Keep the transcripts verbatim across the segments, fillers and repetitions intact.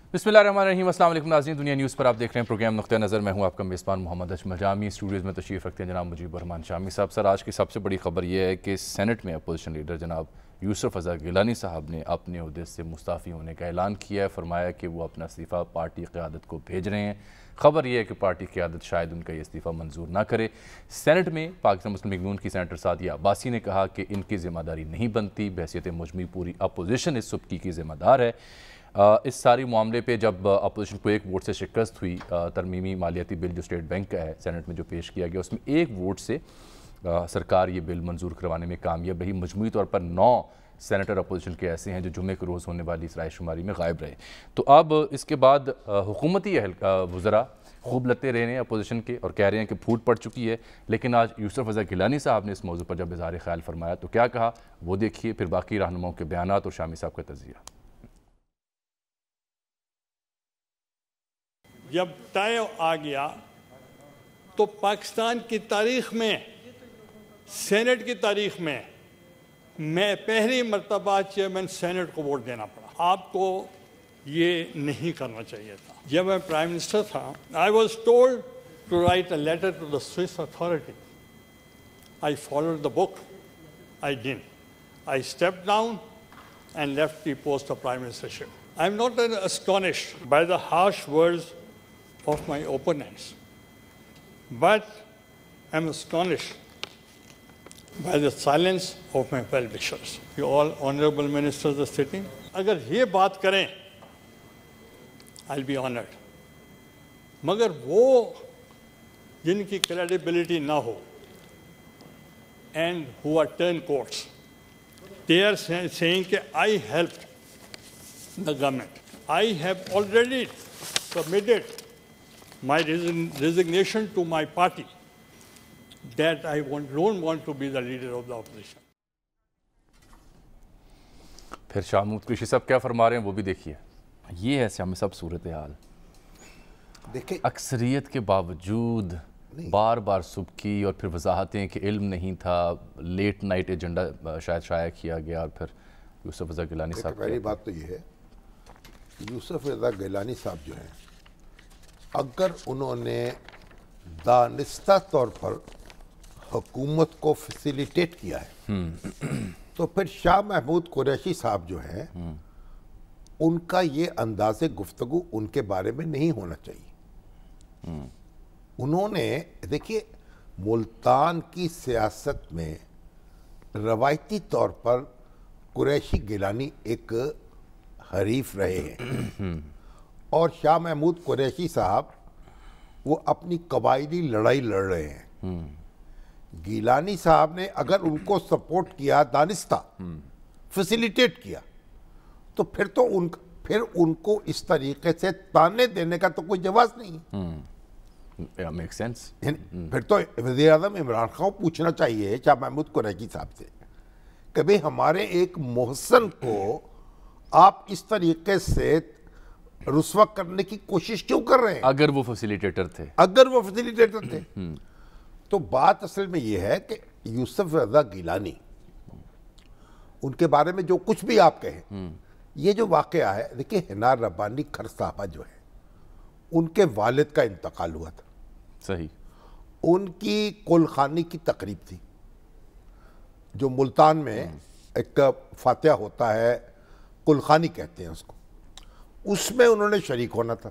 بسم اللہ الرحمن الرحیم۔ السلام علیکم ناظرین، دنیا نیوز پر آپ دیکھ رہے ہیں پروگرام نقطہ نظر۔ میں ہوں آپ کا میزبان محمد اجمل جامی۔ اسٹوڈیوز میں تشریف رکھتے ہیں جناب مجیب الرحمان شامی صاحب۔ سر، آج کی سب سے بڑی خبر یہ ہے کہ سینٹ میں اپوزیشن لیڈر جناب یوسف رضا گیلانی صاحب نے اپنے عہدے سے مستعفی ہونے کا اعلان کیا ہے۔ فرمایا کہ وہ اپنا استعفیٰ پارٹی قیادت کو بھیج رہے ہیں۔ خبر یہ ہے کہ پارٹی قیادت شاید ان کا یہ استعفیٰ منظور نہ کرے۔ سینٹ میں پاکستان مسلم لیگ نون کی سینیٹر سعدیہ عباسی نے کہا کہ ان کی ذمہ داری نہیں بنتی، بحیثیت مجموعی پوری اپوزیشن اس سبکی کی ذمہ دار ہے۔ اس ساری معاملے پہ جب اپوزیشن کو ایک ووٹ سے شکست ہوئی، ترمیمی مالیاتی بل جو اسٹیٹ بینک کا ہے سینٹ میں جو پیش کیا گیا، اس میں ایک ووٹ سے سرکار یہ بل منظور کروانے میں کامیاب رہی۔ مجموعی طور پر نو سینیٹر اپوزیشن کے ایسے ہیں جو جمعے کے روز ہونے والی اس رائے شماری میں غائب رہے۔ تو اب اس کے بعد حکومتی اہل وزراء خوب لتے رہے ہیں اپوزیشن کے اور کہہ رہے ہیں کہ پھوٹ پڑ چکی ہے، لیکن آج یوسف رضا گیلانی صاحب نے اس موضوع پر جب اظہار خیال فرمایا تو کیا کہا وہ دیکھیے، پھر باقی رہنماؤں کے بیانات اور شامی صاحب کا تجزیہ۔ جب طے آ گیا تو پاکستان کی تاریخ میں، سینٹ کی تاریخ میں، میں پہلی مرتبہ چیئرمین سینٹ کو ووٹ دینا پڑا۔ آپ کو یہ نہیں کرنا چاہیے تھا۔ جب میں پرائم منسٹر تھا، I was told to write a letter to the Swiss authority. I followed the book, I didn't. I step down and left the post of prime ministership. I am not astonished by the harsh words of my opponents, but I'm astonished by the silence of my well-wishers. You all honorable ministers are sitting. اگر یہ بات کریں I'll be honored. مگر وہ جن کی credibility نہ ہو and who are turncoats, they are saying کہ I helped the government. I have already submitted my resignation to my party, that I don't want to be the leader of the opposition. پھر شاہ محمود قریشی صاحب کیا فرما رہے ہیں وہ بھی دیکھیے۔ یہ ہے شامی صاحب صورتحال۔ دیکھیں، اکثریت کے باوجود بار بار سبکی اور پھر وضاحتیں کہ علم نہیں تھا، لیٹ نائٹ ایجنڈا شاید شائع کیا گیا، اور پھر یوسف رضا گیلانی صاحب۔ پہلی بات تو یہ ہے یوسف رضا گیلانی صاحب جو ہیں، اگر انہوں نے دانستہ طور پر حکومت کو فیسیلیٹیٹ کیا ہے تو پھر شاہ محمود قریشی صاحب جو ہیں ان کا یہ انداز گفتگو ان کے بارے میں نہیں ہونا چاہیے۔ انہوں نے دیکھیے، ملتان کی سیاست میں روایتی طور پر قریشی گیلانی ایک حریف رہے ہیں، اور شاہ محمود قریشی صاحب وہ اپنی قبائلی لڑائی لڑ رہے ہیں۔ گیلانی صاحب نے اگر ان کو سپورٹ کیا، دانستہ فیسیلیٹیٹ کیا، تو پھر تو ان پھر ان کو اس طریقے سے تانے دینے کا تو کوئی جواز نہیں۔ Make sense. پھر تو وزیر اعظم عمران خان کو پوچھنا چاہیے شاہ محمود قریشی صاحب سے کہ بھئی ہمارے ایک محسن کو آپ اس طریقے سے رسوا کرنے کی کوشش کیوں کر رہے ہیں؟ اگر وہ فیسیلیٹیٹر تھے اگر وہ فیسیلیٹیٹر تھے تو بات اصل میں یہ ہے کہ یوسف رضا گیلانی، ان کے بارے میں جو کچھ بھی آپ کہیں، یہ جو واقعہ ہے، دیکھیں حنا ربانی کھر صاحبہ جو ہے، ان کے والد کا انتقال ہوا تھا۔ صحیح۔ ان کی کل خانی کی تقریب تھی جو ملتان میں ایک فاتحہ ہوتا ہے، کل خانی کہتے ہیں اس کو، اس میں انہوں نے شریک ہونا تھا۔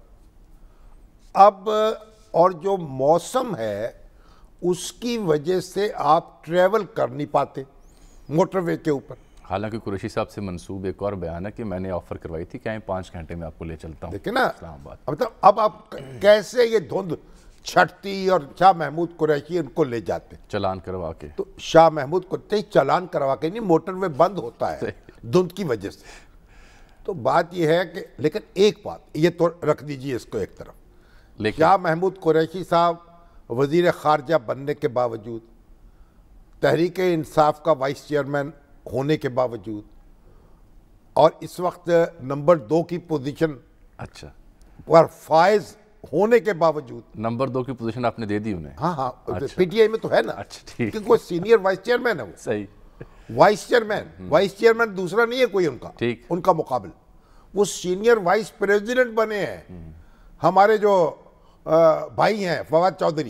اب اور جو موسم ہے اس کی وجہ سے آپ ٹریول کر نہیں پاتے موٹر وے کے اوپر۔ حالانکہ قریشی صاحب سے منسوب ایک اور بیان ہے کہ میں نے آفر کروائی تھی کہ پانچ گھنٹے میں آپ کو لے چلتا ہوں دیکھیں نا، اسلام آباد۔ مطلب اب آپ کیسے یہ دھند چھٹتی اور شاہ محمود قریشی ان کو لے جاتے، چلان کروا کے۔ تو شاہ محمود قریشی چلان کروا کے نہیں، موٹر وے بند ہوتا ہے دھند کی وجہ سے۔ تو بات یہ ہے کہ لیکن ایک بات یہ تو رکھ دیجئے اس کو ایک طرف، شاہ محمود قریشی صاحب وزیر خارجہ بننے کے باوجود، تحریک انصاف کا وائس چیئرمین ہونے کے باوجود، اور اس وقت نمبر دو کی پوزیشن اچھا پر فائز ہونے کے باوجود، نمبر دو کی پوزیشن آپ نے دے دی انہیں؟ ہاں ہاں پی ٹی آئی میں تو ہے نا، کیونکہ کوئی سینئر وائس چیئرمین ہے وہ، صحیح، وائس چیئرمین وائس چیئرمین دوسرا نہیں ہے کوئی ان کا، ان کا مقابل وہ سینئر وائس پریزیڈنٹ بنے ہیں. ہمارے جو بھائی ہیں فواد چودھری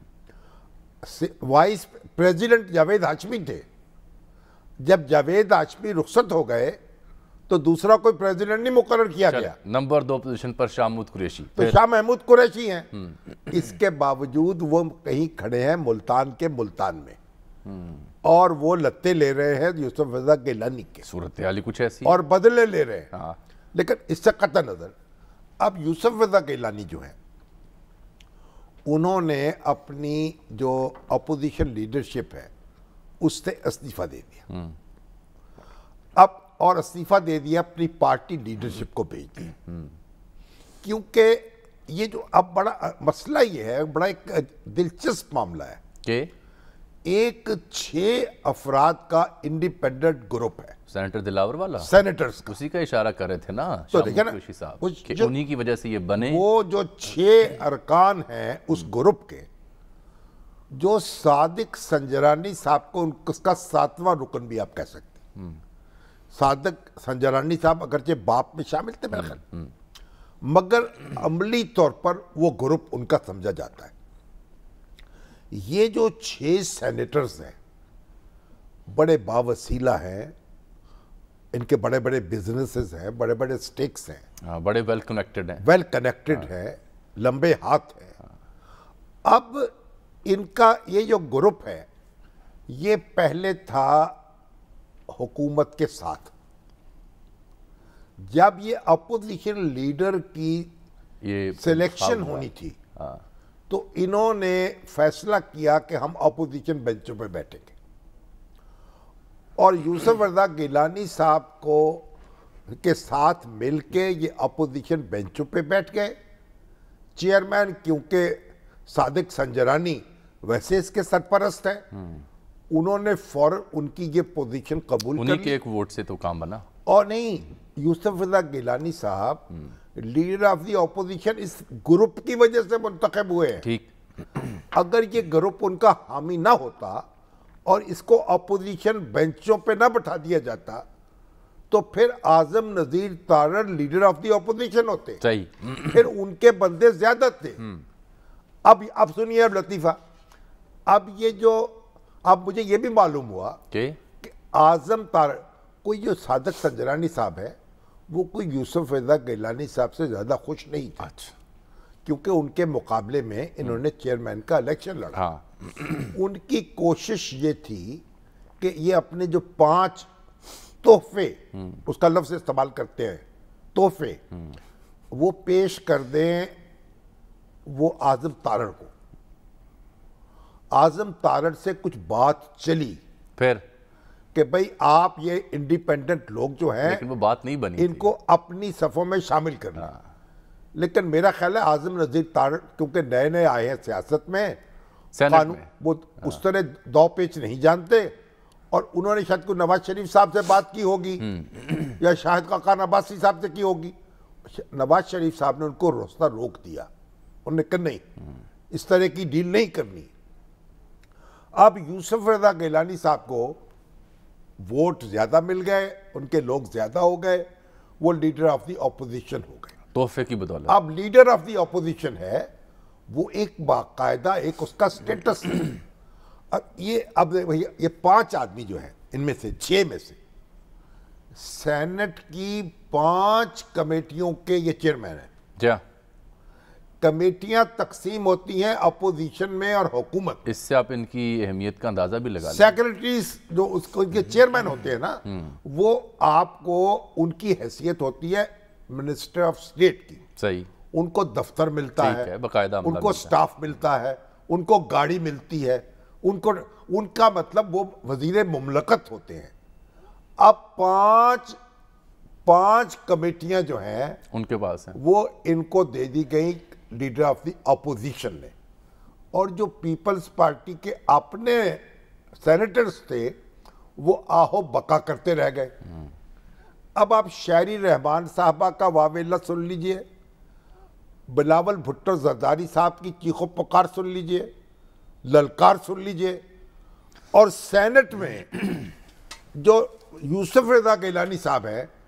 وائس پریزیڈنٹ جاوید ہاشمی تھے. جب جاوید ہاشمی رخصت ہو گئے تو دوسرا کوئی پریزیڈنٹ نہیں مقرر کیا گیا. نمبر دو پوزیشن پر شاہ محمود قریشی. تو شاہ محمود قریشی ہیں. اس کے باوجود وہ کہیں کھڑے ہیں ملتان کے ملتان میں اور وہ لتے لے رہے ہیں یوسف رضا گیلانی کے. صورتحال کچھ ایسی اور بدلے لے رہے ہیں. لیکن اس سے قطع نظر اب یوسف رضا گیلانی جو ہیں انہوں نے اپنی جو اپوزیشن لیڈرشپ ہے اس سے استعفیٰ دے دیا. اب اور استعفیٰ دے دیا اپنی پارٹی لیڈرشپ کو بھیج دیا. کیونکہ یہ جو اب بڑا مسئلہ یہ ہے, بڑا ایک دلچسپ معاملہ ہے کہ ایک چھ افراد کا انڈیپینڈنٹ گروپ ہے. سینیٹر دلاور والا سینیٹرز کا اسی کا اشارہ کر رہے تھے نا تو شاہ دیکھیں نا محمود قریشی صاحب وہ کہ جو- انہی کی وجہ سے یہ بنے. وہ جو چھ ارکان ہیں اس گروپ کے, جو صادق سنجرانی صاحب کو اس کا ساتواں رکن بھی آپ کہہ سکتے ہیں. صادق سنجرانی صاحب اگرچہ باپ میں شامل تھے میرے خیال, مگر عملی طور پر وہ گروپ ان کا سمجھا جاتا ہے. یہ جو چھ سینیٹرز ہیں بڑے باوسیلہ ہیں, ان کے بڑے بڑے بزنسز ہیں, بڑے بڑے سٹیکس ہیں, ہاں, بڑے ویل کنیکٹڈ ہیں. ویل کنیکٹڈ ہے, لمبے ہاتھ ہیں. اب ان کا یہ جو گروپ ہے یہ پہلے تھا حکومت کے ساتھ. جب یہ اپوزیشن لیڈر کی یہ سلیکشن ہونی تھی تو انہوں نے فیصلہ کیا کہ ہم اپوزیشن بینچوں پہ بیٹھیں گے, اور یوسف رضا گیلانی صاحب کو کے ساتھ مل کے یہ اپوزیشن بینچوں پہ بیٹھ گئے. چیئرمین کیونکہ صادق سنجرانی ویسے اس کے سرپرست ہیں, انہوں نے فوراً ان کی یہ پوزیشن قبول انہی کر کے لی. ایک ووٹ سے تو کام بنا. اور نہیں, یوسف رضا گیلانی صاحب لیڈر آف دی اپوزیشن اس گروپ کی وجہ سے منتخب ہوئے ہیں. ٹھیک. اگر یہ گروپ ان کا حامی نہ ہوتا اور اس کو اپوزیشن بینچوں پہ نہ بٹھا دیا جاتا تو پھر Azam Nazir Tarar leader of the opposition ہوتے, صحیح. پھر ان کے بندے زیادہ تھے. اب اب سنیے اب لطیفہ, اب یہ جو اب مجھے یہ بھی معلوم ہوا کہ کہ اعظم تارڑ کوئی جو صادق سنجرانی صاحب ہے وہ کوئی یوسف رضا گیلانی صاحب سے زیادہ خوش نہیں تھا, اچھا کیونکہ ان کے مقابلے میں انہوں نے چیئرمین کا الیکشن لڑا. ہاں, ان کی کوشش یہ تھی کہ یہ اپنے جو پانچ تحفے, اس کا لفظ استعمال کرتے ہیں تحفے, وہ پیش کر دیں وہ اعظم تارڑ کو. اعظم تارڑ سے کچھ بات چلی پھر کہ بھئی آپ یہ انڈیپینڈنٹ لوگ جو ہیں لیکن وہ بات نہیں بنی ان تھی. کو اپنی صفوں میں شامل کرنا. لیکن میرا خیال ہے اعظم نذیر تارڑ کیونکہ نئے نئے آئے ہیں سیاست میں, سینٹ قانون میں وہ اس طرح دو پیچ نہیں جانتے, اور انہوں نے شاید کوئی نواز شریف صاحب سے بات کی ہوگی یا شاہد خاقان عباسی صاحب سے کی ہوگی. نواز شریف صاحب نے ان کو راستہ روک دیا, انہوں نے کہا نہیں اس طرح کی ڈیل نہیں کرنی. اب یوسف رضا گیلانی صاحب کو ووٹ زیادہ مل گئے, ان کے لوگ زیادہ ہو گئے, وہ لیڈر آف دی اپوزیشن ہو گئے. تحفے کی بدولت. اب لیڈر آف دی اپوزیشن ہے وہ ایک باقاعدہ ایک اس کا سٹیٹس ہے. اب یہ اب یہ پانچ آدمی جو ہیں ان میں سے چھ میں سے سینٹ کی پانچ کمیٹیوں کے یہ چیئرمین ہیں. جا کمیٹیاں تقسیم ہوتی ہیں اپوزیشن میں اور حکومت. اس سے آپ ان کی اہمیت کا اندازہ بھی لگا لیں. سیکریٹریز جو اس کو کے چیئرمین ہوتے ہیں نا, وہ آپ کو ان کی حیثیت ہوتی ہے منسٹر آف اسٹیٹ کی. صحیح. ان کو دفتر ملتا ٹھیک ہے, ہے, باقاعدہ ان کو سٹاف ملتا ہے, ان کو گاڑی ملتی ہے, ان کو ان کا مطلب وہ وزیر مملکت ہوتے ہیں. اب پانچ پانچ کمیٹیاں جو ہیں ان کے پاس ہیں, وہ ان کو دے دی گئی لیڈر آف دی اپوزیشن نے, اور جو پیپلز پارٹی کے اپنے سینیٹرز تھے وہ آہو بقا کرتے رہ گئے. اب آپ شہری رحمان صاحبہ کا واویلا سن لیجئے, بلاول بھٹو زرداری صاحب کی چیخ و پکار سن لیجئے, للکار سن لیجئے, اور سینٹ میں جو یوسف رضا گیلانی صاحب ہیں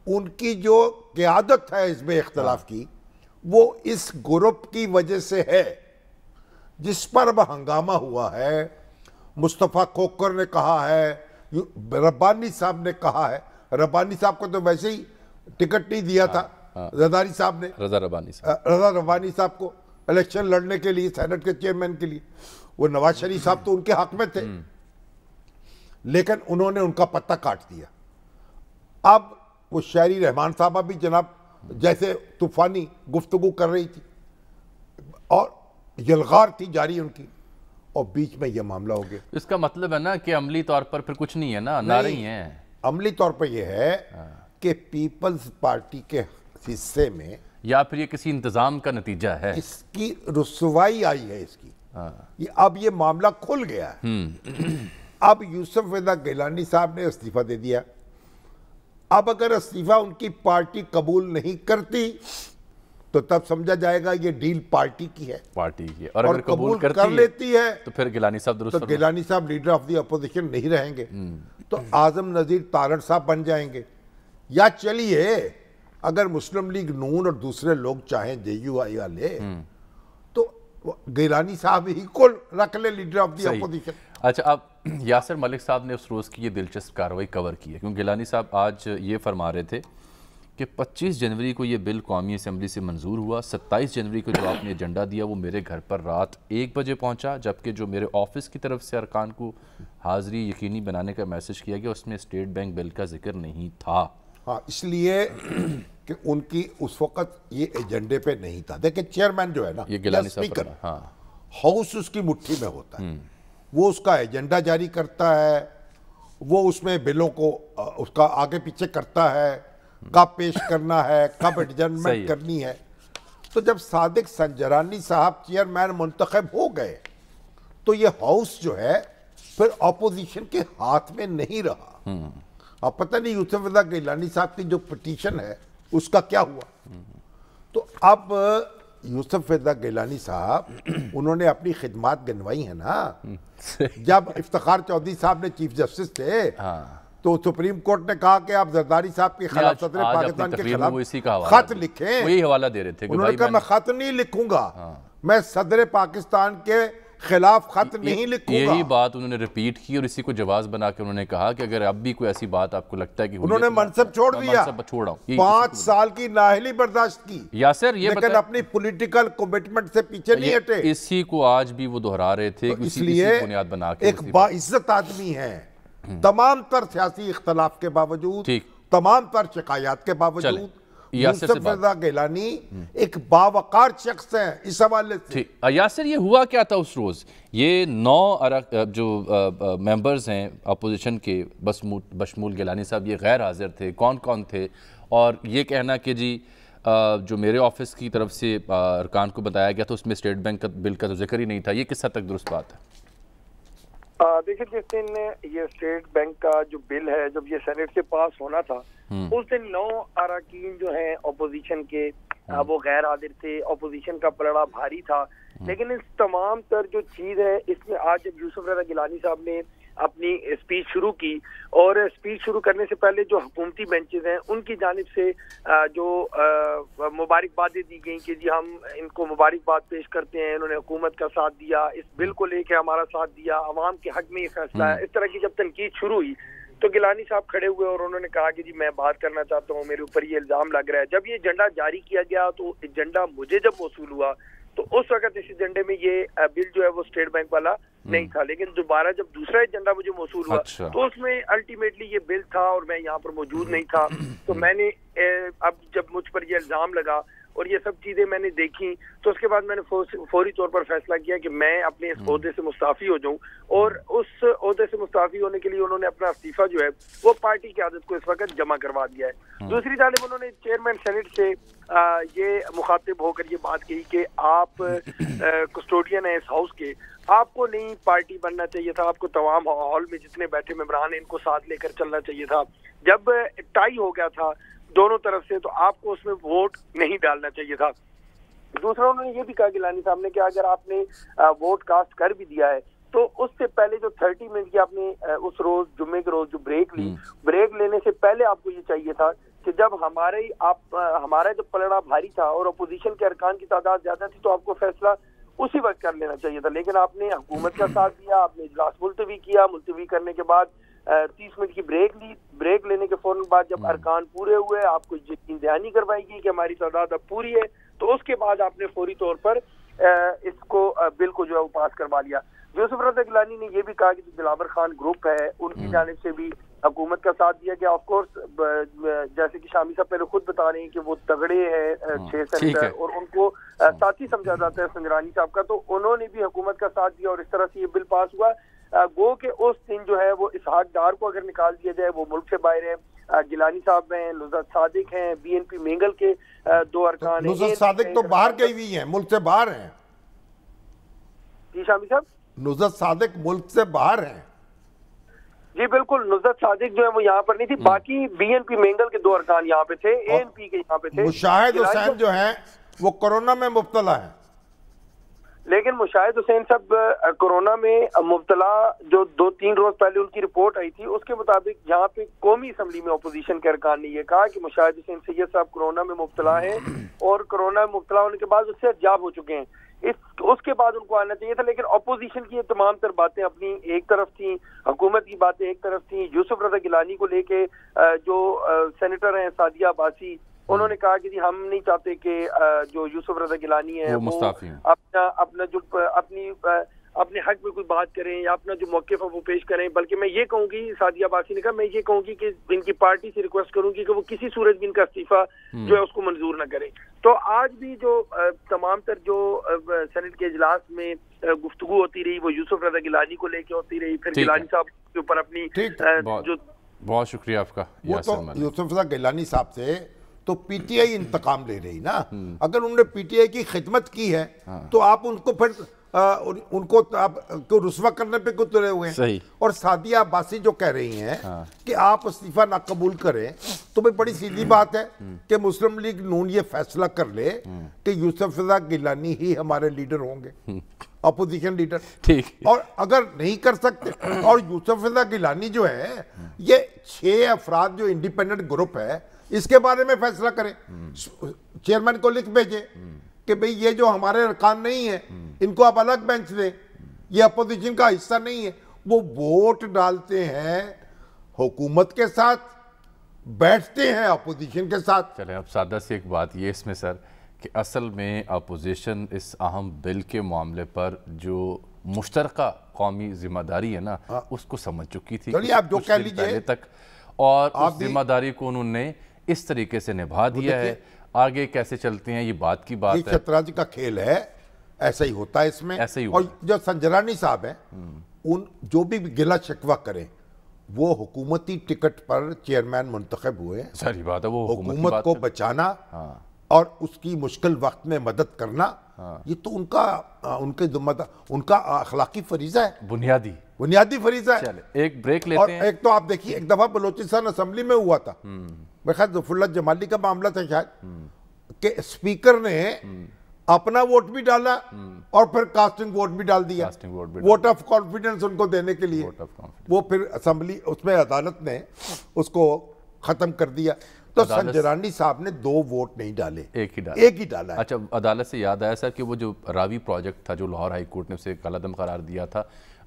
ان کی جو قیادت ہے حزب اختلاف کی وہ اس گروپ کی وجہ سے ہے جس پر اب ہنگامہ ہوا ہے. مصطفیٰ کھوکھر نے کہا ہے, ربانی صاحب نے کہا ہے. ربانی صاحب کو تو ویسے ہی ٹکٹ نہیں دیا تھا زرداری صاحب نے, رضا ربانی صاحب رضا ربانی صاحب کو الیکشن لڑنے کے لیے, سینٹ کے چیئرمین کے لیے. وہ نواز شریف صاحب تو ان کے حق میں تھے, لیکن انہوں نے ان کا پتہ کاٹ دیا. اب وہ شہری رحمان صاحبہ بھی جناب جیسے طوفانی گفتگو کر رہی تھی اور یلغار تھی جاری ان کی, اور بیچ میں یہ معاملہ ہو گیا. اس کا مطلب ہے نا کہ عملی طور پر پھر کچھ نہیں ہے نا, نعرے ہی ہیں. عملی طور پر یہ ہے کہ پیپلز پارٹی کے حصے میں, یا پھر یہ کسی انتظام کا نتیجہ ہے, اس کی رسوائی آئی ہے اس کی. یہ اب یہ معاملہ کھل گیا ہے. اب یوسف رضا گیلانی صاحب نے استعفیٰ دے دیا. اب اگر استعفیٰ ان کی پارٹی قبول نہیں کرتی تو تب سمجھا جائے گا یہ ڈیل پارٹی کی ہے, پارٹی کی, اور اگر قبول کر کرتی لیتی ہے تو پھر گیلانی صاحب درست تو گیلانی صاحب لیڈر آف دی اپوزیشن نہیں رہیں گے, تو اعظم نذیر تارڑ صاحب بن جائیں گے. یا چلیے اگر مسلم لیگ نون اور دوسرے لوگ چاہیں جے یو آئی والے تو گیلانی صاحب ہی کو رکھ لے لیڈر آف دی اپوزیشن. اچھا, اب یاسر ملک صاحب نے اس روز کی یہ دلچسپ کارروائی کور کی ہے, کیونکہ گیلانی صاحب آج یہ فرما رہے تھے کہ پچیس جنوری کو یہ بل قومی اسمبلی سے منظور ہوا, ستائیس جنوری کو جو آپ نے ایجنڈا دیا وہ میرے گھر پر رات ایک بجے پہنچا, جبکہ جو میرے آفس کی طرف سے ارکان کو حاضری یقینی بنانے کا میسج کیا گیا اس میں اسٹیٹ بینک بل کا ذکر نہیں تھا. ہاں, اس لیے کہ ان کی اس وقت یہ ایجنڈے پہ نہیں تھا. دیکھیں چیئرمین جو ہے نا, یہ گیلانی صاحب اسپیکر, ہاں, ہاؤس اس کی مٹھی میں ہوتا ہے, وہ اس کا ایجنڈا جاری کرتا ہے, وہ اس میں بلوں کو اس کا آگے پیچھے کرتا ہے, کب پیش کرنا ہے, کب ایڈجسٹمنٹ کرنی ہے. تو جب صادق سنجرانی صاحب چیئرمین منتخب ہو گئے تو یہ ہاؤس جو ہے پھر اپوزیشن کے ہاتھ میں نہیں رہا. اب پتہ نہیں یوسف رضا گیلانی صاحب کی جو پٹیشن ہے اس کا کیا ہوا. تو اب یوسف رضا گیلانی صاحب انہوں نے اپنی خدمات گنوائی ہیں نا. جب افتخار چودھری صاحب نے چیف جسٹس تھے تو سپریم کورٹ نے کہا کہ آپ زرداری صاحب کے خلاف صدر پاکستان کے خلاف خط لکھیں. وہی حوالہ دے رہے تھے, انہوں نے کہا میں خط نہیں لکھوں گا, میں صدر پاکستان کے خلاف خط نہیں لکھوں گا. یہی بات انہوں نے ریپیٹ کی اور اسی کو جواز بنا کے انہوں نے کہا کہ اگر اب بھی کوئی ایسی بات آپ کو لگتا ہے کہ انہوں نے منصب چھوڑ دیا, پانچ سال کی نااہلی برداشت کی, یاسر یہ لیکن اپنی پولیٹیکل کمٹمنٹ سے پیچھے نہیں ہٹے. اسی کو آج بھی وہ دہرا رہے تھے, اس لیے ایک باعزت آدمی ہے, تمام تر سیاسی اختلاف کے باوجود, تمام تر شکایات کے باوجود یوسف رضا گیلانی ایک باوقار شخص ہیں اس حوالے سے. یاسر یہ ہوا کیا تھا اس روز؟ یہ نو جو ممبرز ہیں اپوزیشن کے بشمول گیلانی صاحب یہ غیر حاضر تھے, کون کون تھے؟ اور یہ کہنا کہ جی جو میرے آفس کی طرف سے ارکان کو بتایا گیا تھا اس میں اسٹیٹ بینک بل کا تو ذکر ہی نہیں تھا, یہ کس حد تک درست بات ہے؟ دیکھیں جس دن یہ اسٹیٹ بینک کا جو بل ہے جب یہ سینٹ سے پاس ہونا تھا اس دن نو اراکین جو ہیں اپوزیشن کے وہ غیر حاضر تھے, اپوزیشن کا پلڑا بھاری تھا. لیکن اس تمام تر جو چیز ہے اس میں آج جب یوسف رضا گیلانی صاحب نے اپنی اسپیچ شروع کی اور اسپیچ شروع کرنے سے پہلے جو حکومتی بینچز ہیں ان کی جانب سے جو مبارکبادیں دی گئیں کہ جی ہم ان کو مبارکباد پیش کرتے ہیں, انہوں نے حکومت کا ساتھ دیا, اس بل کو لے کے ہمارا ساتھ دیا, عوام کے حق میں یہ فیصلہ ہے, اس طرح کی جب تنقید شروع ہوئی تو گیلانی صاحب کھڑے ہوئے اور انہوں نے کہا کہ جی میں بات کرنا چاہتا ہوں, میرے اوپر یہ الزام لگ رہا ہے. جب یہ ایجنڈا جاری کیا گیا تو ایجنڈا مجھے جب موصول ہوا تو اس وقت اس ایجنڈے میں یہ بل جو ہے وہ اسٹیٹ بینک والا نہیں تھا, لیکن دوبارہ جب دوسرا ایجنڈا مجھے موصول ہوا تو اس میں الٹیمیٹلی یہ بل تھا اور میں یہاں پر موجود نہیں تھا. تو میں نے اب جب مجھ پر یہ الزام لگا اور یہ سب چیزیں میں نے دیکھی تو اس کے بعد میں نے فوری طور پر فیصلہ کیا کہ میں اپنے اس عہدے سے مستعفی ہو جاؤں, اور اس عہدے سے مستعفی ہونے کے لیے انہوں نے اپنا استعفیٰ جو ہے وہ پارٹی کی عادت کو اس وقت جمع کروا دیا ہے. دوسری جانب انہوں نے چیئرمین سینٹ سے یہ مخاطب ہو کر یہ بات کہی کہ آپ کسٹوڈین ہیں اس ہاؤس کے, آپ کو نہیں پارٹی بننا چاہیے تھا, آپ کو تمام ہال میں جتنے بیٹھے ممبران ہیں ان کو ساتھ لے کر چلنا چاہیے تھا. جب ٹائی ہو گیا تھا دونوں طرف سے تو آپ کو اس میں ووٹ نہیں ڈالنا چاہیے تھا. دوسرا انہوں نے یہ بھی کہا گیلانی صاحب نے کہ اگر آپ نے ووٹ کاسٹ کر بھی دیا ہے تو اس سے پہلے جو تھرٹی منٹ کی آپ نے اس روز جمعے کے روز جو بریک لی, بریک لینے سے پہلے آپ کو یہ چاہیے تھا کہ جب ہمارے آپ ہمارا جو پلڑا بھاری تھا اور اپوزیشن کے ارکان کی تعداد زیادہ تھی تو آپ کو فیصلہ اسی وقت کر لینا چاہیے تھا، لیکن آپ نے حکومت کا ساتھ دیا، آپ نے اجلاس ملتوی کیا، ملتوی کرنے کے بعد تیس منٹ کی بریک لی، بریک لینے کے فوراً بعد جب ارکان پورے ہوئے، آپ کو یقین دہانی کروائی گئی کہ ہماری تعداد اب پوری ہے، تو اس کے بعد آپ نے فوری طور پر اس کو بل کو جو ہے وہ پاس کروا لیا۔ یوسف رضا گیلانی نے یہ بھی کہا کہ جو دلاور خان گروپ ہے ان کی جانب سے بھی حکومت کا ساتھ دیا گیا۔ آف کورس جیسے کہ شامی صاحب پہلے خود بتا رہے ہیں کہ وہ تگڑے ہیں چھ سینیٹر اور ان کو ساتھی سمجھا جاتا ہے سنجرانی صاحب کا، تو انہوں نے بھی حکومت کا ساتھ دیا اور اس طرح سے یہ بل پاس ہوا۔ گو کہ اس دن جو ہے وہ اسحاق ڈار کو اگر نکال دیا جائے، وہ ملک سے باہر ہے، گیلانی صاحب ہیں، نصرت صادق ہیں، بی این پی مینگل کے دو ارکان ہیں۔ نصرت صادق تو باہر گئی ہوئی ہیں، ملک سے باہر ہیں جی شامی صاحب، نصرت صادق ملک سے باہر ہیں۔ جی بالکل، نصرت صادق جو ہے وہ یہاں پر نہیں تھی، باقی بی این پی مینگل کے دو ارکان یہاں پہ تھے، اے این پی کے یہاں پہ تھے۔ مشاہد حسین جو ہیں وہ کورونا میں مبتلا ہیں، لیکن مشاہد حسین صاحب کورونا میں مبتلا جو دو تین روز پہلے ان کی رپورٹ آئی تھی اس کے مطابق یہاں پہ قومی اسمبلی میں اپوزیشن کے ارکان نے یہ کہا کہ مشاہد حسین سید صاحب کورونا میں مبتلا ہیں اور کورونا میں مبتلا ہونے کے بعد اس سے حجاب ہو چکے ہیں، اس اس کے بعد ان کو آنا چاہیے تھا، لیکن اپوزیشن کی یہ تمام تر باتیں اپنی ایک طرف تھیں، حکومت کی باتیں ایک طرف تھیں۔ یوسف رضا گیلانی کو لے کے جو سینیٹر ہیں سعدیہ عباسی، انہوں نے کہا کہ جی ہم نہیں چاہتے کہ جو یوسف رضا گیلانی ہے وہ اپنا اپنا جو اپنی اپنے حق میں کوئی بات کریں یا اپنا جو موقف ہے وہ پیش کریں، بلکہ میں یہ کہوں گی، سعدیہ عباسی نے کہا میں یہ کہوں گی کہ ان کی پارٹی سے ریکویسٹ کروں گی کہ وہ کسی صورت بھی ان کا استعفیٰ جو ہے اس کو منظور نہ کریں۔ تو آج بھی جو تمام تر جو سینٹ کے اجلاس میں گفتگو ہوتی رہی وہ یوسف رضا گیلانی کو لے کے ہوتی رہی، پھر گیلانی صاحب کے اوپر اپنی جو بہت شکریہ آپ کا یوسف رضا گیلانی صاحب سے تو پی ٹی آئی انتقام لے رہی نا، اگر انہوں نے پی ٹی آئی کی خدمت کی ہے تو آپ ان کو پھر ان کو رسوا کرنے پہ کیوں تلے ہوئے ہیں؟ اور سعدیہ عباسی جو کہہ رہی ہیں کہ آپ استعفیٰ نہ قبول کریں، تو بھئی بڑی سیدھی بات ہے کہ مسلم لیگ نون یہ فیصلہ کر لے کہ یوسف رضا گیلانی ہی ہمارے لیڈر ہوں گے، اپوزیشن لیڈر، اور اگر نہیں کر سکتے اور یوسف رضا گیلانی جو ہے یہ چھ افراد جو انڈیپینڈنٹ گروپ ہے اس کے بارے میں فیصلہ کریں، چیئرمین کو لکھ بھیجیں کہ بھئی یہ جو ہمارے ارکان نہیں ہیں ان کو آپ الگ بینچ دیں، یہ اپوزیشن کا حصہ نہیں ہے۔ وہ ووٹ ڈالتے ہیں حکومت کے ساتھ، بیٹھتے ہیں اپوزیشن کے ساتھ۔ چلیں اب سادہ سی ایک بات یہ اس میں سر کہ اصل میں اپوزیشن اس اہم بل کے معاملے پر جو مشترکہ قومی ذمہ داری ہے نا اس کو سمجھ چکی تھی آپ جو کہہ لیجئے تک، اور اس ذمہ داری کو انہوں نے اس طریقے سے نبھا دیا ہے۔ آگے کیسے چلتے ہیں یہ بات کی بات ہے، یہ شطرنج کا کھیل ہے، ایسا ہی ہوتا ہے اس میں۔ اور جو سنجرانی صاحب ہیں ان جو بھی گلہ شکوہ کریں وہ حکومتی ٹکٹ پر چیئرمین منتخب ہوئے، ساری بات ہے، وہ حکومت کو بچانا اور اس کی مشکل وقت میں مدد کرنا، یہ تو ان کا ان کے ذمہ ان کا اخلاقی فریضہ ہے، بنیادی بنیادی فریضہ ہے۔ ایک بریک لیتے اور ہیں۔ ایک تو آپ دیکھیے ایک دفعہ بلوچستان اسمبلی میں ہوا تھا، میں خیال ظفر اللہ جمالی کا معاملہ تھا شاید، کہ اسپیکر نے اپنا ووٹ بھی ڈالا اور پھر کاسٹنگ ووٹ بھی ڈال دیا، ووٹ آف کانفیڈنس ان کو دینے کے لیے، وہ پھر اسمبلی اس میں عدالت نے اس کو ختم کر دیا۔ تو سنجرانی صاحب نے دو ووٹ نہیں ڈالے، ایک ہی ڈالا ایک ہی ڈالا اچھا عدالت سے یاد آیا سر کہ وہ جو راوی پروجیکٹ تھا جو لاہور ہائی کورٹ نے اسے کالعدم قرار دیا تھا،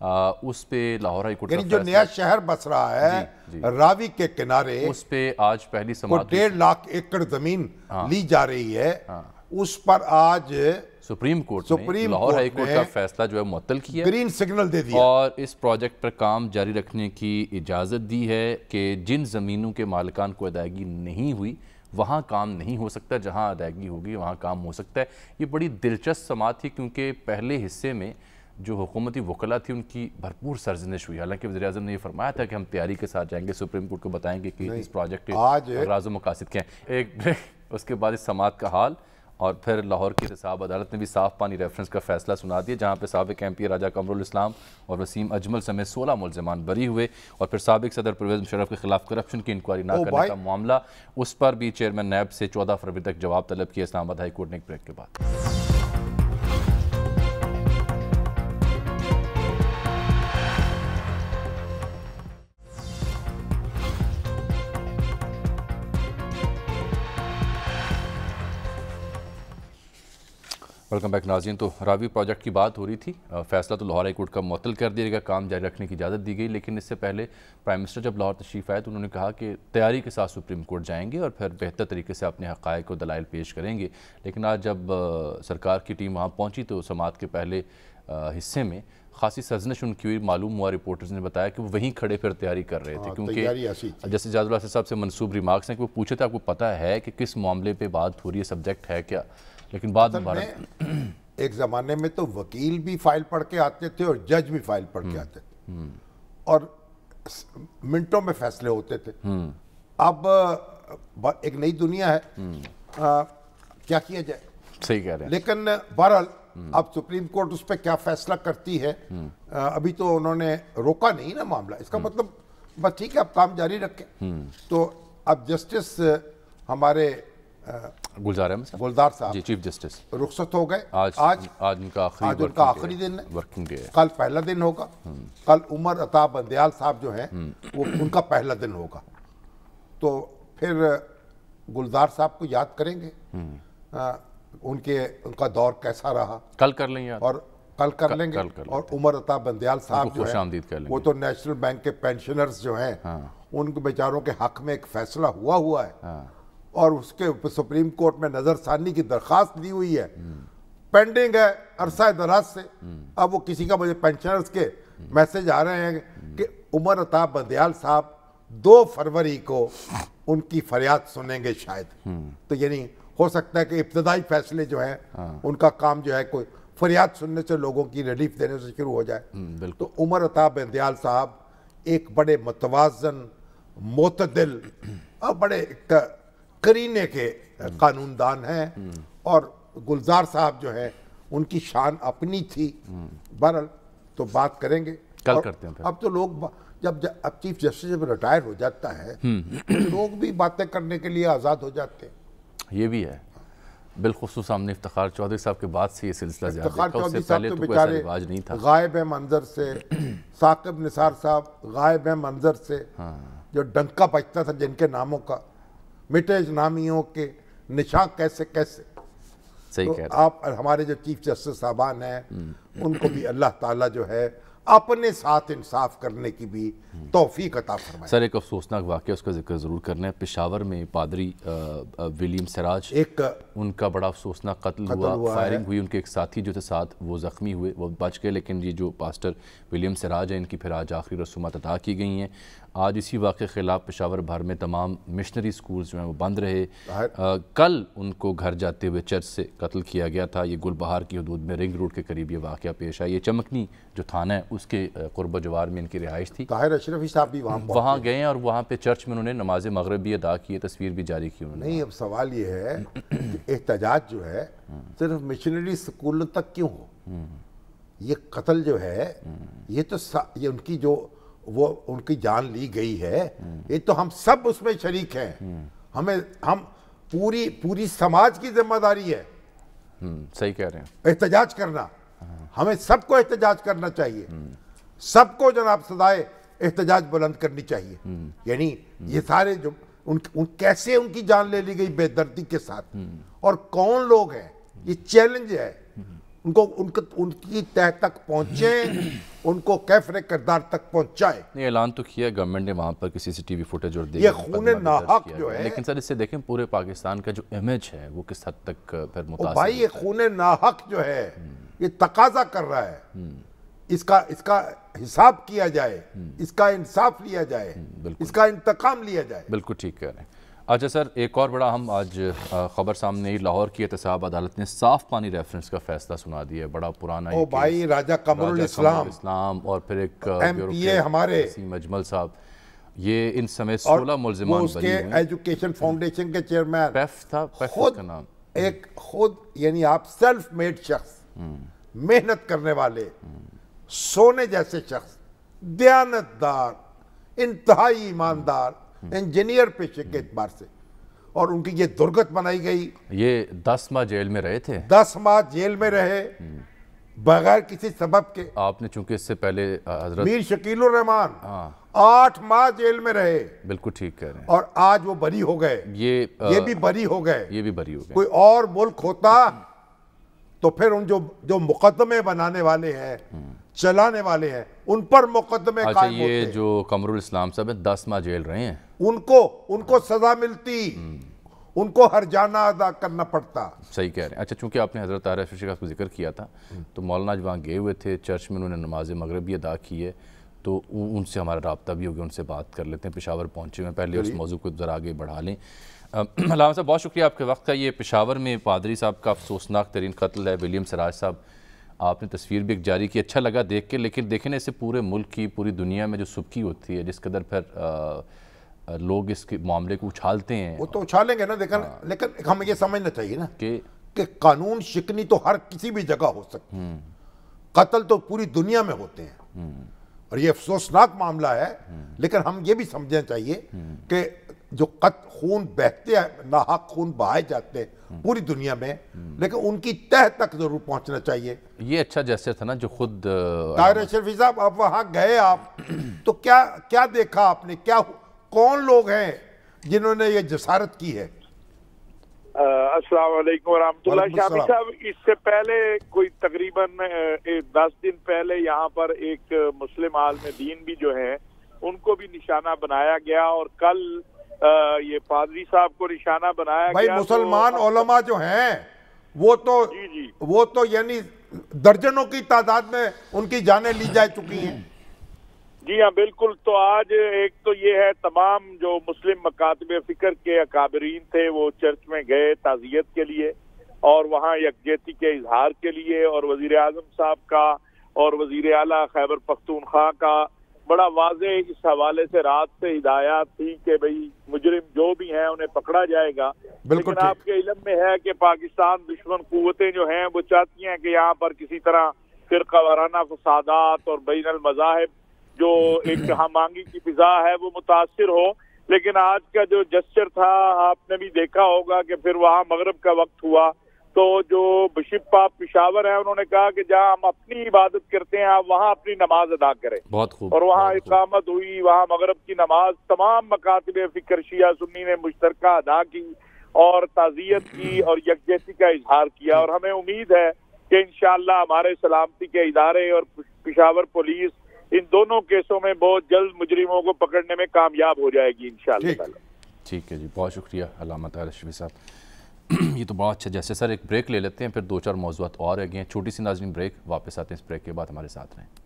اس پہ لاہور ہائی کورٹ یعنی جو نیا شہر بس رہا ہے راوی کے کنارے، اس پہ آج پہلی سماعت ڈیڑھ لاکھ ایکڑ زمین لی جا رہی ہے، اس پر آج سپریم کورٹ نے لاہور ہائی کورٹ کا فیصلہ جو ہے معطل کیا، گرین سگنل دے دیا اور اس پروجیکٹ پر کام جاری رکھنے کی اجازت دی ہے کہ جن زمینوں کے مالکان کو ادائیگی نہیں ہوئی وہاں کام نہیں ہو سکتا، جہاں ادائیگی ہوگی وہاں کام ہو سکتا ہے۔ یہ بڑی دلچسپ سماعت تھی کیونکہ پہلے حصے میں جو حکومتی وکلا تھی ان کی بھرپور سرزنش ہوئی، حالانکہ وزیر اعظم نے یہ فرمایا تھا کہ ہم تیاری کے ساتھ جائیں گے، سپریم کورٹ کو بتائیں گے کہ اس پروجیکٹ کے راز و مقاصد کیا ہیں۔ ایک بریک، اس کے بعد اس سماعت کا حال، اور پھر لاہور کی احتساب عدالت نے بھی صاف پانی ریفرنس کا فیصلہ سنا دیا جہاں پہ سابق ایم پی راجہ قمر الاسلام اور وسیم اجمل سمیت سولہ ملزمان بری ہوئے، اور پھر سابق صدر پرویز مشرف کے خلاف کرپشن کی انکوائری نہ کرنے کا معاملہ، اس پر بھی چیئرمین نیب سے چودہ فروری تک جواب طلب کیا اسلام آباد ہائی کورٹ نے۔ ایک بریک کے بعد वेलकम बैक नाज़रीन। तो रावी प्रोजेक्ट की बात हो रही थी, फैसला तो लाहौर हाई कोर्ट का मुअत्तल कर दिया गया, काम जारी रखने की इजाज़त दी गई, लेकिन इससे पहले प्राइम मिनिस्टर जब लाहौर तशरीफ़ आए तो उन्होंने कहा कि तैयारी के साथ सुप्रीम कोर्ट जाएंगे और फिर बेहतर तरीके से अपने हक़ाइक़ को दलाइल पेश करेंगे। लेकिन आज जब सरकार की टीम वहाँ पहुँची तो समाअत के पहले हिस्से में खासी सजनश उनकी हुई। मालूम हुआ, रिपोर्टर्स ने बताया कि वो वहीं खड़े फिर तैयारी कर रहे थे, क्योंकि जैसे जाजुल आसिफ साहब से मंसूब रिमार्क्स हैं कि वो पूछे थे आपको पता है कि किस मामले पे बात हो रही है, सब्जेक्ट है क्या, लेकिन बाद में एक ज़माने में तो वकील भी फाइल पढ़ के आते थे और जज भी फाइल पढ़ के आते थे और मिनटों में फैसले होते थे। अब एक नई दुनिया है, आ, क्या किया जाए। सही कह रहे हैं। लेकिन बहरहाल अब सुप्रीम कोर्ट उस पर क्या फैसला करती है, आ, अभी तो उन्होंने रोका नहीं ना मामला, इसका मतलब बस ठीक है अब काम जारी रखें। तो अब जस्टिस हमारे गुलजार अहमद साहब गुलजार साहब जी चीफ जस्टिस रुखसत हो गए। आज आज आज उनका आखिरी आज उनका आखिरी दिन है, वर्किंग डे है। कल पहला दिन होगा। कल उमर अता बंदयाल साहब जो हैं वो उनका पहला दिन होगा। तो फिर गुलजार साहब को याद करेंगे, आ, उनके उनका दौर कैसा रहा, कल कर लेंगे यार। और कल कर कल, लेंगे कल कर और उमर अता बंदयाल साहब जो है वो तो नेशनल बैंक के पेंशनर्स जो हैं हाँ। उनके बेचारों के हक में एक फैसला हुआ हुआ है हाँ। और उसके सुप्रीम कोर्ट में नजरसानी की दरखास्त दी हुई है, पेंडिंग है अरसा दराज से। अब वो किसी का मुझे पेंशनर्स के मैसेज आ रहे हैं कि उमर अता बंदयाल साहब दो फरवरी को उनकी फरियाद सुनेंगे शायद। तो यानी हो सकता है कि इब्तदाई फैसले जो हैं हाँ। उनका काम जो है कोई फरियाद सुनने से लोगों की रिलीफ देने से शुरू हो जाए। तो उमर अता बंदयाल साहब एक बड़े मुतवाज़न, मोतदिल और बड़े करीने के कानूनदान हैं और गुलजार साहब जो है उनकी शान अपनी थी। बहरहाल तो बात करेंगे, कल करते हैं। अब तो लोग जब, जब अब चीफ जस्टिस जब रिटायर हो जाता है तो लोग भी बातें करने के लिए आज़ाद हो जाते हैं। ये भी है, बिलखुसूस हमने इफ्तिखार चौधरी साहब के बाद से ये सिलसिला ज़्यादा इफ्तिखार देखा, उससे चौधरी साहब पहले तो तो कोई ऐसा बेचारे रिवाज नहीं था। गायब है मंजर से, साकिब निसार साहब गायब है मंजर से, जो डंका बजता था जिनके नामों का, मिटे नामियों के निशान कैसे कैसे। सही तो कह रहे हैं। आप हमारे जो चीफ जस्टिस साहबान हैं उनको भी अल्लाह ताला जो है अपने साथ इंसाफ करने की भी तौफीक अता फरमाए। सर एक अफसोसनाक वाक़या उसका जिक्र ज़रूर करना है। पेशावर में पादरी विलियम सिराज, एक उनका बड़ा अफसोसनाक कत्ल हुआ, हुआ फायरिंग हुई, उनके एक साथी जो थे साथ वो ज़ख्मी हुए, वो बच गए। लेकिन ये जो पास्टर विलियम सिराज है इनकी फिर आज आखिरी रसूमात अदा की गई हैं। आज इसी वाक़े के ख़िलाफ़ पेशावर भर में तमाम मिशनरी स्कूल्स जो हैं वो बंद रहे। आ, कल उनको घर जाते हुए चर्च से कत्ल किया गया था। ये गुलबहार की हदूद में रिंग रोड के करीब ये वाक़या पेश आया। ये चमकनी जो थाना है उसके कुर्ब जवार में इनकी रिहाइश थी। ताहिर अशरफी साहब भी वहाँ वहाँ गए और वहाँ पे चर्च में उन्होंने नमाज मगरिब भी अदा की, तस्वीर भी जारी की उन्होंने। नहीं, अब सवाल ये है कि एहतजाज जो है सिर्फ मिशनरी स्कूलों तक क्यों हो? ये कत्ल जो है ये तो ये उनकी जो वो उनकी जान ली गई है, ये तो हम सब उसमें शरीक हैं। हमें हम पूरी पूरी समाज की जिम्मेदारी है सही कह रहे हैं एहतजाज करना। हमें सबको एहतजाज करना चाहिए, सबको जनाब सदाए एहतजाज बुलंद करनी चाहिए। यानी ये सारे जो उन, उन कैसे उनकी जान ले ली गई बेदर्दी के साथ और कौन लोग हैं, ये चैलेंज है। उनको उनको उनकी तह तक पहुंचे, उनको कैफरे किरदार तक पहुंचाए। नहीं, ऐलान तो किया गवर्नमेंट ने वहाँ पर किसी सीसीटीवी फुटेज और ये खून नाहक जो है, लेकिन सर इससे देखें पूरे पाकिस्तान का जो इमेज है वो किस हद तक फिर मुतासिर भाई ये खून नाहक जो है ये तकाजा कर रहा है, इसका इसका हिसाब किया जाए, इसका इंसाफ लिया जाए, इसका इंतकाम लिया जाए। बिल्कुल ठीक कह रहे हैं। अच्छा सर, एक और बड़ा हम आज खबर सामने आई, लाहौर की एहतसाब अदालत ने साफ पानी रेफरेंस का फैसला सुना दिया। बड़ा पुराना ओ भाई, राजा कमरुल इस्लाम इस्लाम और फिर एक एमपीए हमारे अजमल साहब, ये इन समय सोलह मुल्जिमान बरी हुए। एजुकेशन फाउंडेशन के चेयरमैन पैफ था, पैफ खुद का नाम, एक खुद यानी आप सेल्फ मेड शख्स, मेहनत करने वाले, सोने जैसे शख्स, दयानतदार, इंतहाई ईमानदार इंजीनियर पेशे के एतबार से, और उनकी ये दुर्गत बनाई गई। ये दस माह जेल में रहे थे, दस माह जेल में रहे बगैर किसी सबब के। आपने चूंकि इससे पहले हजरत मीर शकीलुर रहमान आठ माह जेल में रहे। बिल्कुल ठीक कह रहे हैं। और आज वो बरी हो गए, ये ये भी बरी हो गए, ये भी बरी हो गए। कोई और मुल्क होता تو پھر ان جو جو مقدمے بنانے والے ہیں چلانے والے ہیں ان پر مقدمے اچھا قائم ہوتے یہ ہیں. جو قمر الاسلام صاحب ہیں دس ماہ جیل رہے ہیں ان کو ان کو سزا ملتی, ان کو ہر جانہ ادا کرنا پڑتا. صحیح کہہ رہے ہیں. اچھا چونکہ آپ نے حضرت طاہر اشرف شیخ کو ذکر کیا تھا تو مولانا جو وہاں گئے ہوئے تھے چرچ میں انہوں نے نماز مغرب بھی ادا کی ہے تو ان سے ہمارا رابطہ بھی ہو گیا, ان سے بات کر لیتے ہیں. پشاور پہنچے ہوئے ہیں, پہلے اس موضوع کو ذرا آگے بڑھا لیں. علامہ صاحب بہت شکریہ آپ کے وقت کا. یہ پشاور میں پادری صاحب کا افسوسناک ترین قتل ہے, ولیم سراج صاحب. آپ نے تصویر بھی ایک جاری کی, اچھا لگا دیکھ کے, لیکن دیکھیں نا اس سے پورے ملک کی پوری دنیا میں جو سبکی ہوتی ہے جس قدر پھر لوگ اس کے معاملے کو اچھالتے ہیں. وہ تو اچھالیں گے نا, لیکن لیکن ہمیں یہ سمجھنا چاہیے نا کہ کہ قانون شکنی تو ہر کسی بھی جگہ ہو سکتی ہے, قتل تو پوری دنیا میں ہوتے ہیں اور یہ افسوسناک معاملہ ہے. لیکن ہم یہ بھی سمجھنا چاہیے کہ جو قتل خون بہتے ہیں, ناحق خون بہائے جاتے ہیں پوری دنیا میں, لیکن ان کی تہ تک ضرور پہنچنا چاہیے. یہ اچھا جیسے تھا نا جو خود طاہر اشرفی صاحب آپ وہاں گئے, آپ تو کیا کیا دیکھا آپ نے, کیا کون لوگ ہیں جنہوں نے یہ جسارت کی ہے؟ السلام علیکم ورحمۃ اللہ. شامی صاحب اس سے پہلے کوئی تقریباً دس دن پہلے یہاں پر ایک مسلم عالم دین بھی جو ہیں ان کو بھی نشانہ بنایا گیا اور کل یہ پادری صاحب کو نشانہ بنایا بھائی گیا. مسلمان علماء جو ہیں وہ تو جی جی وہ تو یعنی درجنوں کی تعداد میں ان کی جانیں لی جا چکی ہیں. جی ہاں بالکل. تو آج ایک تو یہ ہے تمام جو مسلم مکاتب فکر کے اکابرین تھے وہ چرچ میں گئے تعزیت کے لیے اور وہاں یکجہتی کے اظہار کے لیے, اور وزیر اعظم صاحب کا اور وزیر اعلیٰ خیبر پختونخوا کا بڑا واضح اس حوالے سے رات سے ہدایات تھی کہ بھئی مجرم جو بھی ہیں انہیں پکڑا جائے گا. لیکن آپ کے علم میں ہے کہ پاکستان دشمن قوتیں جو ہیں وہ چاہتی ہیں کہ یہاں پر کسی طرح فرقہ وارانہ فسادات اور بین المذاہب جو ایک ہمانگی کی فضا ہے وہ متاثر ہو. لیکن آج کا جو جسچر تھا آپ نے بھی دیکھا ہوگا کہ پھر وہاں مغرب کا وقت ہوا تو جو بشپ پاپ پشاور ہیں انہوں نے کہا کہ جہاں ہم اپنی عبادت کرتے ہیں آپ وہاں اپنی نماز ادا کریں. بہت خوب. اور وہاں اقامت ہوئی, وہاں مغرب کی نماز تمام مکاتب فکر شیعہ سنی نے مشترکہ ادا کی اور تعزیت کی اور یکجہتی کا اظہار کیا. اور ہمیں امید ہے کہ انشاءاللہ ہمارے سلامتی کے ادارے اور پشاور پولیس ان دونوں کیسوں میں بہت جلد مجرموں کو پکڑنے میں کامیاب ہو جائے گی انشاءاللہ. ٹھیک ہے جی, بہت شکریہ علامہ طاہر اشرفی صاحب. یہ تو بہت اچھا. جیسے سر ایک بریک لے لیتے ہیں, پھر دو چار موضوعات اور رہ گئے ہیں. چھوٹی سی ناظرین بریک, واپس آتے ہیں اس بریک کے بعد, ہمارے ساتھ رہیں.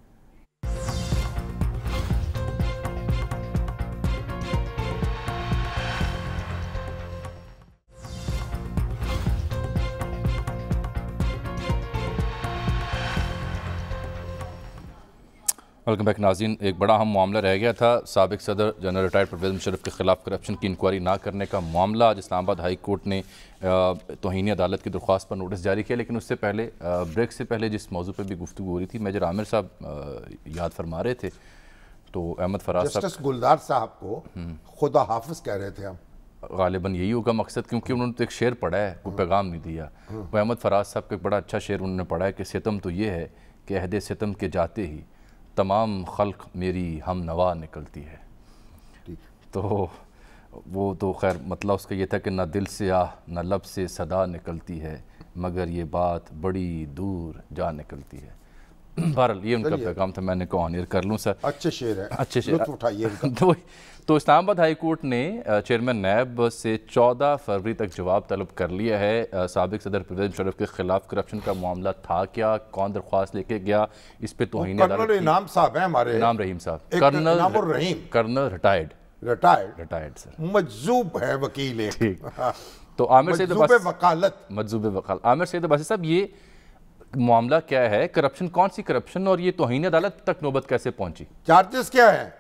ویلکم بیک ناظرین. ایک بڑا اہم معاملہ رہ گیا تھا, سابق صدر جنرل ریٹائرڈ پرویز مشرف کے خلاف کرپشن کی انکوائری نہ کرنے کا معاملہ. آج اسلام آباد ہائی کورٹ نے توہین عدالت کی درخواست پر نوٹس جاری کیا. لیکن اس سے پہلے بریک سے پہلے جس موضوع پہ بھی گفتگو ہو رہی تھی, میجر عامر صاحب یاد فرما رہے تھے تو احمد فراز صاحب جسٹس گلدار صاحب کو خدا حافظ کہہ رہے تھے ہم. غالباً یہی ہوگا مقصد, کیونکہ انہوں نے تو ایک شعر پڑھا ہے, کوئی پیغام نہیں دیا. وہ احمد فراز صاحب کا ایک بڑا اچھا شعر انہوں نے پڑھا ہے کہ ستم تو یہ ہے کہ عہد ستم کے جاتے ہی تمام خلق میری ہم نوا نکلتی ہے. تو وہ تو خیر مطلب اس کا یہ تھا کہ نہ دل سے آہ نہ لب سے صدا نکلتی ہے مگر یہ بات بڑی دور جا نکلتی ہے. بہرحال یہ ان کا پیغام تھا, میں نے کہا آنیر کر لوں سر. اچھے شعر ہے, اچھے شعر, لطف اٹھائیے. تو اسلام آباد ہائی کورٹ نے چیئرمین نیب سے چودہ فروری تک جواب طلب کر لیا ہے. سابق صدر پرویز مشرف کے خلاف کرپشن کا معاملہ تھا کیا, کون درخواست لے کے گیا, اس پہ توہین عدالت. کرنل انعام صاحب ہیں ہمارے, انعام رحیم صاحب, Inam ul Rahim, colonel retired retired retired sir, مجذوب ہے وکیل ایک. ٹھیک. تو عامر سید مجذوب وکالت, مجذوب وکالت عامر سید عباسی صاحب, یہ معاملہ کیا ہے, کرپشن کون سی کرپشن, اور یہ توہین عدالت تک نوبت کیسے پہنچی, چارجز کیا ہیں؟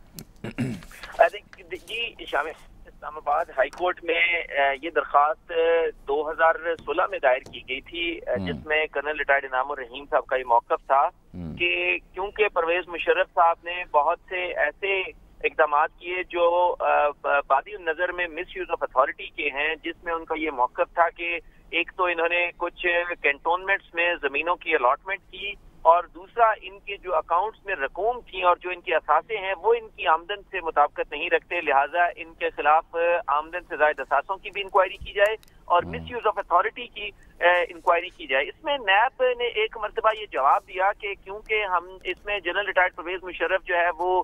جی شامل اسلام آباد ہائی کورٹ میں یہ درخواست دو ہزار سولہ میں دائر کی گئی تھی, جس میں کرنل ریٹائرڈ انعام الرحیم صاحب کا یہ موقف تھا کہ کیونکہ پرویز مشرف صاحب نے بہت سے ایسے اقدامات کیے جو بادی النظر میں مس یوز آف اتھارٹی کے ہیں, جس میں ان کا یہ موقف تھا کہ ایک تو انہوں نے کچھ کینٹونمنٹس میں زمینوں کی الاٹمنٹ کی, اور دوسرا ان کے جو اکاؤنٹس میں رقوم تھیں اور جو ان کے اثاثے ہیں وہ ان کی آمدن سے مطابقت نہیں رکھتے, لہٰذا ان کے خلاف آمدن سے زائد اثاثوں کی بھی انکوائری کی جائے اور مس یوز آف اتھارٹی کی انکوائری کی جائے. اس میں نیب نے ایک مرتبہ یہ جواب دیا کہ کیونکہ ہم اس میں جنرل ریٹائرڈ پرویز مشرف جو ہے وہ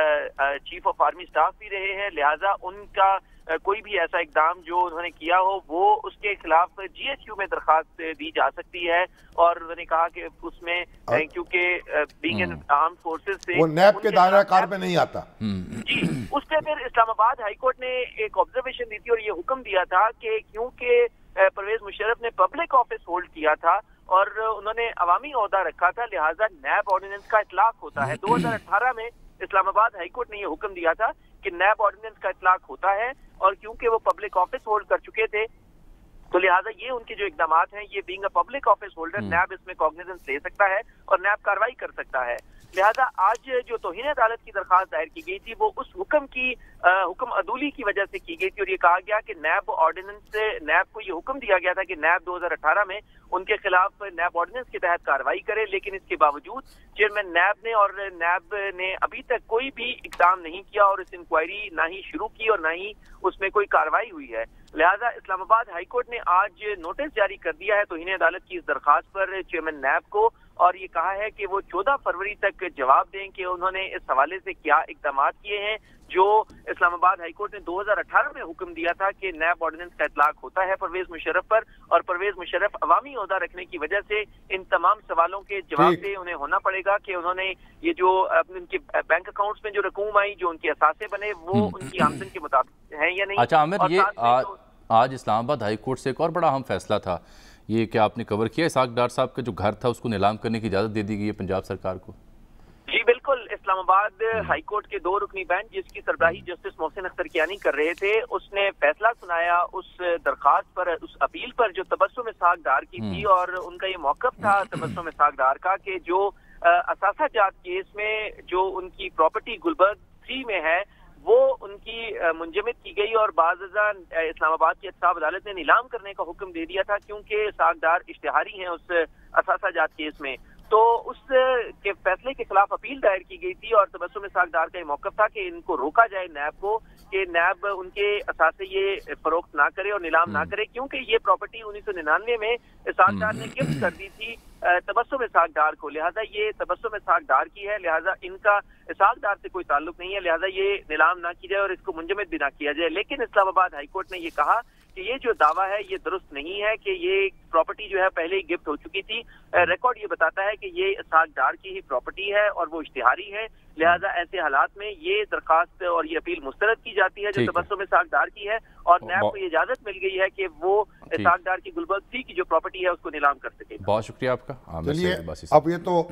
چیف آف آرمی اسٹاف بھی رہے ہیں, لہٰذا ان کا کوئی بھی ایسا اقدام جو انہوں نے کیا ہو وہ اس کے خلاف جی ایچ کیو میں درخواست دی جا سکتی ہے. اور انہوں نے کہا کہ اس میں کیونکہ بینگ این آرم فورسز سے وہ نیب کے دائرہ کار میں نہیں آتا. جی اس پہ پھر اسلام آباد ہائی کورٹ نے ایک آبزرویشن دی تھی اور یہ حکم دیا تھا کہ کیونکہ پرویز مشرف نے پبلک آفس ہولڈ کیا تھا اور انہوں نے عوامی عہدہ رکھا تھا, لہٰذا نیب آرڈیننس کا اطلاق ہوتا ہے. دو ہزار اٹھارہ میں اسلام آباد ہائی کورٹ نے یہ حکم دیا تھا کہ نیب آرڈیننس کا اطلاق ہوتا ہے, اور کیونکہ وہ پبلک آفس ہولڈ کر چکے تھے تو لہٰذا یہ ان کے جو اقدامات ہیں یہ being a public office holder NAB اس میں کوگنیزنس لے سکتا ہے اور نیب کارروائی کر سکتا ہے. لہذا آج جو توہین عدالت کی درخواست دائر کی گئی تھی وہ اس حکم کی حکم عدولی کی وجہ سے کی گئی تھی, اور یہ کہا گیا کہ نیب آرڈیننس سے نیب کو یہ حکم دیا گیا تھا کہ نیب دو ہزار اٹھارہ میں ان کے خلاف نیب آرڈیننس کے تحت کارروائی کرے, لیکن اس کے باوجود چیئرمین نیب نے اور نیب نے ابھی تک کوئی بھی اقدام نہیں کیا اور اس انکوائری نہ ہی شروع کی اور نہ ہی اس میں کوئی کارروائی ہوئی ہے. لہذا اسلام آباد ہائی کورٹ نے آج نوٹس جاری کر دیا ہے توہین عدالت کی اس درخواست پر چیئرمین نیب کو, اور یہ کہا ہے کہ وہ چودہ فروری تک جواب دیں کہ انہوں نے اس حوالے سے کیا اقدامات کیے ہیں جو اسلام آباد ہائی کورٹ نے دو ہزار اٹھارہ میں حکم دیا تھا کہ نیب آرڈیننس کا اطلاق ہوتا ہے پرویز مشرف پر, اور پرویز مشرف عوامی عہدہ رکھنے کی وجہ سے ان تمام سوالوں کے جواب دے انہیں ہونا پڑے گا کہ انہوں نے یہ جو ان کے بینک اکاؤنٹس میں جو رقوم آئی, جو ان کے اثاثے بنے, وہ ان کی آمدن کے مطابق ہیں یا نہیں. اچھا عامر, یہ آج اسلام آباد ہائی کورٹ سے ایک اور بڑا اہم فیصلہ تھا, یہ کہ آپ نے کور کیا, اسحاق ڈار صاحب کا جو گھر تھا اس کو نیلام کرنے کی اجازت دے دی گئی ہے پنجاب سرکار کو. جی بالکل, اسلام آباد ہائی کورٹ کے دو رکنی بینچ جس کی سربراہی جسٹس محسن اختر کیانی کر رہے تھے, اس نے فیصلہ سنایا اس درخواست پر, اس اپیل پر جو تبسم اسحاق ڈار کی تھی, اور ان کا یہ موقف تھا تبسم اسحاق ڈار کا کہ جو اثاثہ جات کیس میں جو ان کی پراپرٹی گلبرگ تھری میں ہے وہ ان کی منجمد کی گئی, اور بعض ازاں اسلام آباد کی احتساب عدالت نے نیلام کرنے کا حکم دے دیا تھا کیونکہ اسحاق ڈار اشتہاری ہیں اس اثاثہ جات کیس میں. تو اس کے فیصلے کے خلاف اپیل دائر کی گئی تھی, اور تبسم اسحاق ڈار کا یہ موقف تھا کہ ان کو روکا جائے نیب کو کہ نیب ان کے اثاثے یہ فروخت نہ کرے اور نیلام نہ کرے, کیونکہ یہ پراپرٹی انیس سو ننانوے میں اسحاق ڈار نے گفٹ کر دی تھی تبسم اسحاق ڈار کو, لہٰذا یہ تبسم اسحاق ڈار کی ہے, لہٰذا ان کا اسحاق ڈار سے کوئی تعلق نہیں ہے, لہٰذا یہ نیلام نہ کی جائے اور اس کو منجمد بھی نہ کیا جائے. لیکن اسلام آباد ہائی کورٹ نے یہ کہا کہ یہ جو دعویٰ ہے یہ درست نہیں ہے کہ یہ پراپرٹی جو ہے پہلے ہی گفٹ ہو چکی تھی. ریکارڈ یہ بتاتا ہے کہ یہ اسحاق ڈار کی ہی پراپرٹی ہے اور وہ اشتہاری ہے, لہٰذا ایسے حالات میں یہ درخواست اور یہ اپیل مسترد کی جاتی ہے جو تبسم اسحاق ڈار کی ہے, اور نیب کو یہ اجازت مل گئی ہے کہ وہ اسحاق ڈار کی گلبرگ تھری کی جو پراپرٹی ہے اس کو نیلام کر سکے. بہت شکریہ آپ کا. چلیے اب یہ تو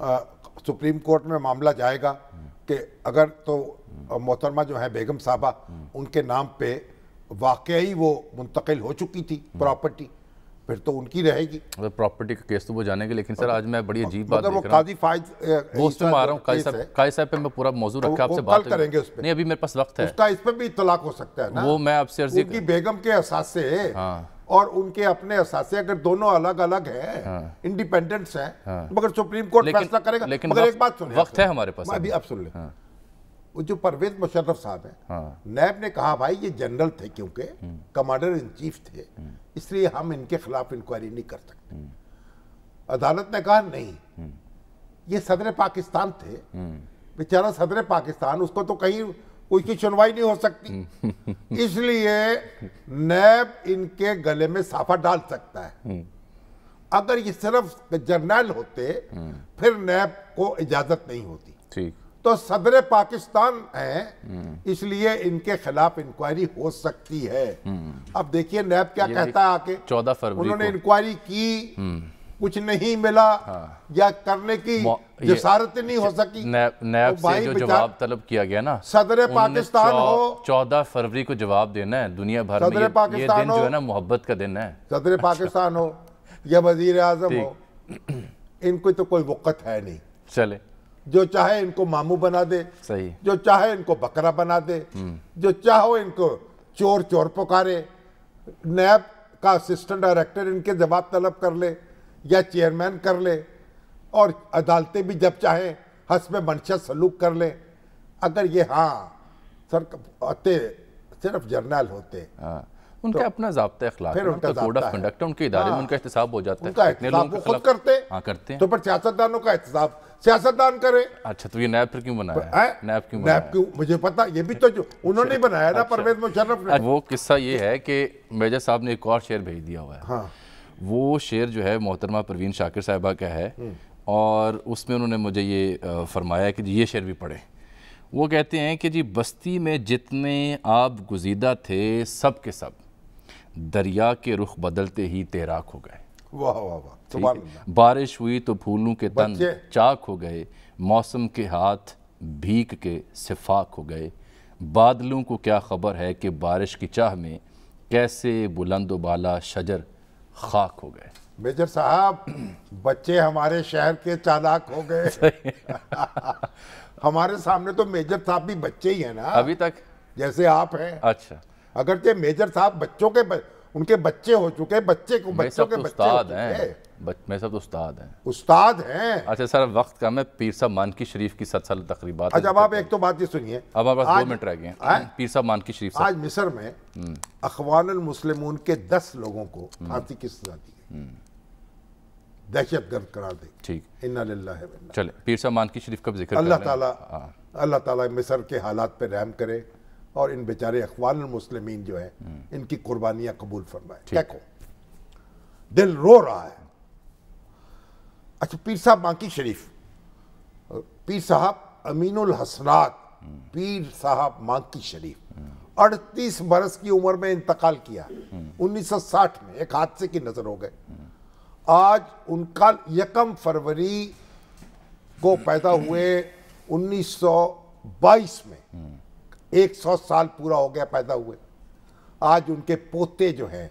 سپریم کورٹ میں معاملہ جائے گا کہ اگر تو محترمہ جو ہے بیگم صاحبہ ان کے نام پہ واقعی وہ منتقل ہو چکی تھی پراپرٹی, پھر تو ان کی رہے گی پراپرٹی کا کیس تو وہ جانے گے. لیکن سر آج میں بڑی عجیب بات دیکھ رہا ہوں, وہ اس پہ آ رہا ہوں قاضی صاحب پہ میں پورا موضوع رکھا آپ سے بات کریں گے, اس پہ نہیں ابھی میرے پاس وقت ہے, اس کا اس پہ بھی اطلاق ہو سکتا ہے نا. وہ میں آپ سے عرضی ان کی بیگم کے اثاثے اور ان کے اپنے اثاثے اگر دونوں الگ الگ ہیں, انڈیپینڈنٹس ہیں, مگر سپریم کورٹ فیصلہ کرے گا. مگر ایک بات سنیں, وقت ہے ہمارے پاس ابھی اب سن لیں, وہ جو پرویز مشرف صاحب ہیں نیب نے کہا بھائی یہ جنرل تھے کیونکہ کمانڈر ان چیف تھے, اس لیے ہم ان کے خلاف انکوائری نہیں کر سکتے. عدالت نے کہا نہیں, یہ صدر پاکستان تھے, بیچارہ صدر پاکستان, اس کو تو کہیں کوئی کی سنوائی نہیں ہو سکتی, اس لیے نیب ان کے گلے میں صافہ ڈال سکتا ہے. اگر یہ صرف جرنیل ہوتے پھر نیب کو اجازت نہیں ہوتی. ٹھیک, تو صدر پاکستان ہیں, اس لیے ان کے خلاف انکوائری ہو سکتی ہے. اب دیکھیے نیب کیا کہتا ہے آکے, چودہ فروری انہوں نے انکوائری کی, کچھ نہیں ملا, یا کرنے کی جسارت نہیں ہو سکی. نیب سے جو جواب طلب کیا گیا نا, صدر پاکستان ہو, چودہ فروری کو جواب دینا ہے دنیا بھر میں, یہ دن جو ہے نا محبت کا دن ہے. صدر پاکستان ہو یا وزیر اعظم ہو, ان کو تو کوئی وقت ہے نہیں. چلے, جو چاہے ان کو ماموں بنا دے, صحیح, جو چاہے ان کو بکرا بنا دے, جو چاہو ان کو چور چور پکارے. نیب کا اسسٹنٹ ڈائریکٹر ان کے جواب طلب کر لے یا چیئرمین کر لے, اور عدالتیں بھی جب چاہیں حسب منشا سلوک کر لیں. اگر یہ ہاں سر صرف جرنیل ہوتے ان کا اپنا ضابطہ اخلاق ہے, ان کا کوڈ آف کنڈکٹ ہے, ان کے ادارے میں ان کا احتساب ہو جاتا ہے. ان کا احتساب وہ خود کرتے ہیں. ہاں کرتے ہیں. تو پھر سیاستدانوں کا احتساب سیاستدان کرے. اچھا تو یہ نیب پھر کیوں بنایا؟ نیب کیوں نیب کیوں مجھے پتا, یہ بھی تو جو انہوں نے بنایا نا پرویز مشرف نے. وہ قصہ یہ ہے کہ میجر صاحب نے ایک اور شعر بھیج دیا ہوا ہے. ہاں وہ شعر جو ہے محترمہ پروین شاکر صاحبہ کا ہے, اور اس میں انہوں نے مجھے یہ فرمایا کہ جی یہ شعر بھی پڑھیں. وہ کہتے ہیں کہ جی بستی میں جتنے آب گزیدہ تھے سب کے سب دریا کے رخ بدلتے ہی تیراک ہو گئے. واہ واہ واہ سبحان اللہ. بارش ہوئی تو پھولوں کے تن بچے چاک ہو گئے, موسم کے ہاتھ بھیگ کے صفاک ہو گئے. بادلوں کو کیا خبر ہے کہ بارش کی چاہ میں کیسے بلند و بالا شجر خاک ہو گئے. میجر صاحب بچے ہمارے شہر کے چالاک ہو گئے. ہمارے سامنے تو میجر صاحب بھی بچے ہی ہیں نا ابھی تک, جیسے آپ ہیں. اچھا اگرچہ میجر صاحب بچوں کے ان کے بچے ہو چکے, بچے کو بچوں کے بچے ہو چکے, میں سب استاد ہیں. استاد ہیں. اچھا سر وقت کم ہے, پیر صاحب مانکی شریف کی ست سال تقریبات. اچھا اب آپ ایک تو بات یہ سنیے, اب آپ بس دو منٹ رہ گئے ہیں. پیر صاحب مانکی شریف آج مصر میں اخوان المسلمون کے دس لوگوں کو پھانسی کی سزا دی گئی, دہشت گرد قرار دے. ٹھیک, انا للہ و انا. چلے پیر صاحب مانکی شریف کا ذکر اللہ تعالیٰ اللہ تعالیٰ مصر کے حالات پہ رحم کرے اور ان بیچارے اخوان المسلمین جو ہیں ان کی قربانیاں قبول فرمائے. دیکھو دل رو رہا ہے. اچھا پیر صاحب مانکی شریف, پیر صاحب امین الحسنات پیر صاحب مانکی شریف اڑتیس برس کی عمر میں انتقال کیا, انیس سو ساٹھ میں ایک حادثے کی نظر ہو گئے. آج ان کا یکم فروری کو پیدا ہوئے انیس سو بائیس میں, ایک سو سال پورا ہو گیا پیدا ہوئے. آج ان کے پوتے جو ہیں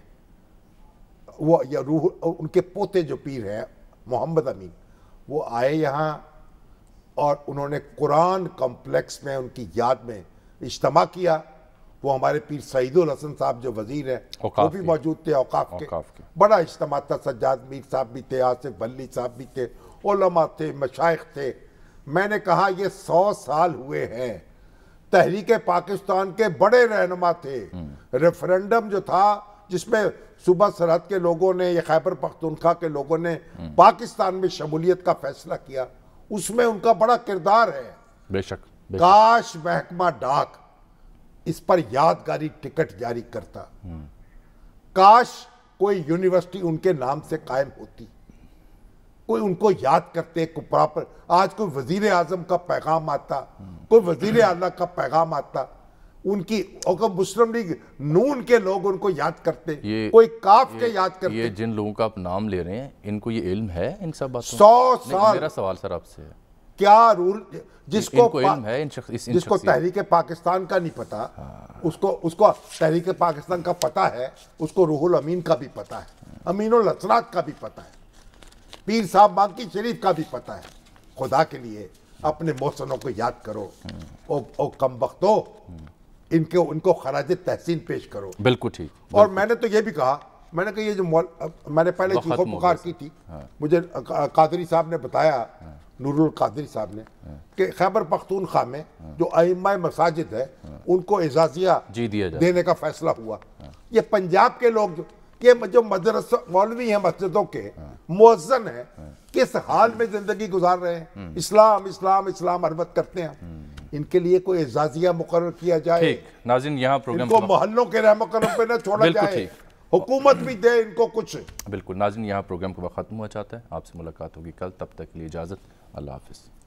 وہ یا روح ان کے پوتے جو پیر ہیں محمد امین, وہ آئے یہاں اور انہوں نے قرآن کمپلیکس میں ان کی یاد میں اجتماع کیا. وہ ہمارے پیر سعید الحسن صاحب جو وزیر ہیں وہ بھی موجود تھے اوقاف کے. بڑا اجتماع تھا, سجاد میر صاحب بھی تھے, آصف بلی صاحب بھی تھے, علماء تھے, مشائخ تھے. میں نے کہا یہ سو سال ہوئے ہیں, تحریک پاکستان کے بڑے رہنما تھے. ریفرنڈم جو تھا جس میں صوبہ سرحد کے لوگوں نے یا خیبر پختونخوا کے لوگوں نے پاکستان میں شمولیت کا فیصلہ کیا, اس میں ان کا بڑا کردار ہے. بے شک. کاش محکمہ ڈاک اس پر یادگاری ٹکٹ جاری کرتا, کاش کوئی یونیورسٹی ان کے نام سے قائم ہوتی, کوئی ان کو یاد کرتے کو پراپر. آج کوئی وزیر اعظم کا پیغام آتا, کوئی وزیر اعلیٰ کا پیغام آتا, ان کی مسلم لیگ نون کے لوگ ان کو یاد کرتے, کوئی کاف کے یاد کرتے. یہ جن لوگوں کا آپ نام لے رہے ہیں ان کو یہ علم ہے ان سب باتوں؟ سو سال. میرا سوال سر آپ سے ہے کیا رول جس کو علم ہے جس کو تحریک پاکستان کا نہیں پتا, اس کو اس کو تحریک پاکستان کا پتا ہے, اس کو روح الامین کا بھی پتا ہے, امین الحسنات کا بھی پتا ہے, پیر صاحب مانکی شریف کا بھی پتا ہے. خدا کے لیے اپنے محسنوں کو یاد کرو, او کم وقتو ان کو ان کو خراج تحسین پیش کرو. بالکل ٹھیک. اور میں نے تو یہ بھی کہا, میں نے کہا یہ جو میں نے پہلے چیخ و پکار کی تھی, مجھے قادری صاحب نے بتایا, نور القادری صاحب نے, کہ خیبر پختونخوا میں جو ائمہ مساجد ہے ان کو اعزازیہ دینے کا فیصلہ ہوا. یہ پنجاب کے لوگ جو کہ جو مدرسہ مولوی ہیں مسجدوں کے مؤذن ہیں, کس حال میں زندگی گزار رہے ہیں, اسلام اسلام اسلام عربت کرتے ہیں, ان کے لیے کوئی اعزازیہ مقرر کیا جائے. ناظرین یہاں پروگرام ان کو محلوں کے رحم و کرم پہ نہ چھوڑا جائے, حکومت بھی دے ان کو کچھ. بالکل ناظرین یہاں پروگرام کا وقت ختم ہوا چاہتا ہے. آپ سے ملاقات ہوگی کل, تب تک کے لیے اجازت, اللہ حافظ.